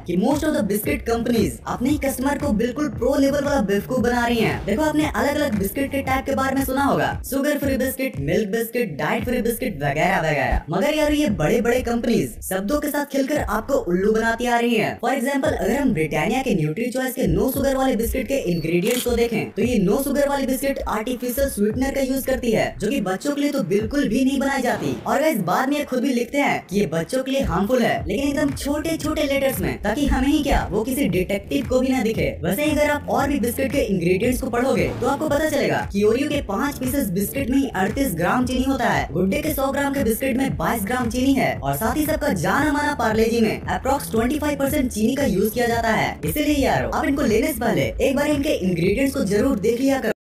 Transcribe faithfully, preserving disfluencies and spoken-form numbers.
कि most of the biscuit companies अपने ही कस्टमर को बिल्कुल प्रो लेवल वाला बेवकूफ बना रही हैं। देखो आपने अलग अलग बिस्किट के टाइप के बारे में सुना होगा, sugar free biscuit, milk biscuit, diet free biscuit वगैरह वगैरह। मगर यार ये बड़े बड़े कंपनीज शब्दों के साथ खेलकर आपको उल्लू बनाती आ रही है। फॉर एग्जाम्पल अगर हम ब्रिटानिया के न्यूट्री चॉइस के नो शुगर वाले बिस्किट के इंग्रेडिएंट्स को देखें तो ये नो शुगर वाली बिस्किट आर्टिफिशियल स्वीटनर का यूज करती है, जो कि बच्चों के लिए तो बिल्कुल भी नहीं बनाई जाती। और गाइस बाद में खुद भी लिखते हैं कि ये बच्चों के लिए हार्मफुल है, लेकिन एकदम छोटे छोटे लेटर्स में, ताकि हमें ही क्या वो किसी डिटेक्टिव को भी ना दिखे। वैसे ही अगर आप और भी बिस्किट के इंग्रेडिएंट्स को पढ़ोगे तो आपको पता चलेगा कि ओरियो के पाँच पीसेस बिस्किट में अड़तीस ग्राम चीनी होता है, गुड डे के सौ ग्राम के बिस्किट में बाईस ग्राम चीनी है, और साथ ही सबका जाना माना पार्ले जी में अप्रोक्स पच्चीस परसेंट चीनी का यूज किया जाता है। इसीलिए यार आप इनको लेने से पहले एक बार इनके इंग्रेडिएंट्स को जरूर देख लिया करो।